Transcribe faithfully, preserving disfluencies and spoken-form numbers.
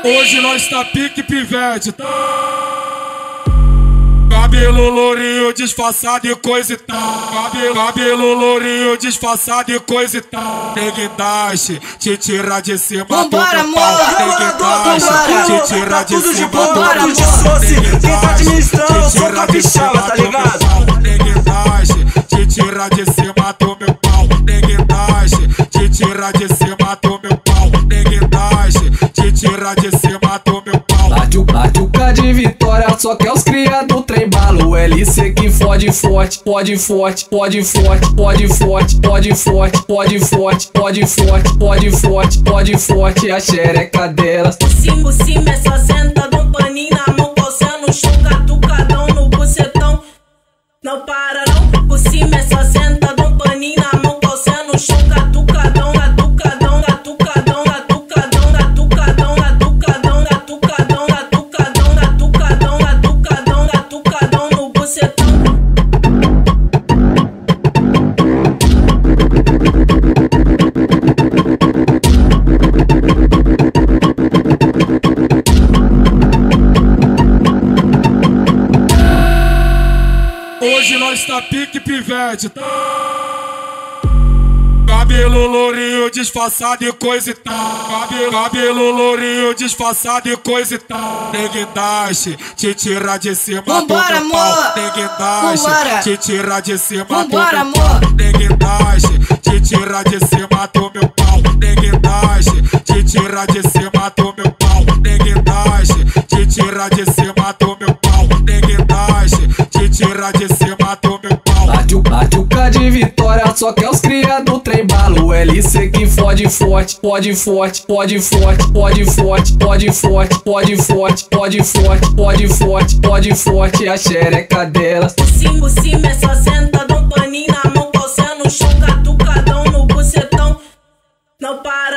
Hoje nós tá pique pivete, tá? Cabelo lourinho disfarçado e coisa e tal. Cabelo, cabelo lourinho disfarçado e coisa e tal. Neguindaste, te tira de cima do Vambora, meu pau. Neguindaste, te tira de cima do meu pau. Quem tá administrando, só capixaba, tá ligado? Neguindaste, te tira de cima do meu pau. Neguindaste, te tira de cima do meu pau. Neguindaste, te tira de cima do meu pau. Latiuca de Vitória, só quer os cria do trem bala. O L C que fode forte, pode forte, pode forte, pode forte, pode forte, pode forte, pode forte, pode forte, pode forte, a xereca delas. Por cima, por cima é só senta de um paninho na mão, coçando o chão, catucadão no bucetão. Não para não, por cima é só senta de um paninho na mão, coçando o chão, catucadão, catucadão, catucadão, catucadão, catucadão, catucadão, catucadão, catucadão, catucadão, catucadão, catucadão no bucetão. Hoje nós tá pique pivete, tá? Cabelo lourinho disfarçado e coisa e tal. Cabelo, cabelo lourinho disfarçado e coisa e tal. Neguindaste, te tira de cima do meu pau. Neguindaste, te tira de cima do meu pau. Neguindaste, te tira de cima do meu pau. Neguindaste, te tira de cima do meu pau. Neguindaste, te tira de cima do meu pau. Neguindaste, te tira de cima do meu pau. Latiuca de Vitória, só quer os cria do trem bala. O L C que fode forte, pode forte, pode forte, pode forte, pode forte, pode forte, pode forte, pode forte, pode forte, a xereca delas. Por cima, por cima é só senta de um paninho na mão, coçando o chão, catucadão no bucetão. Não para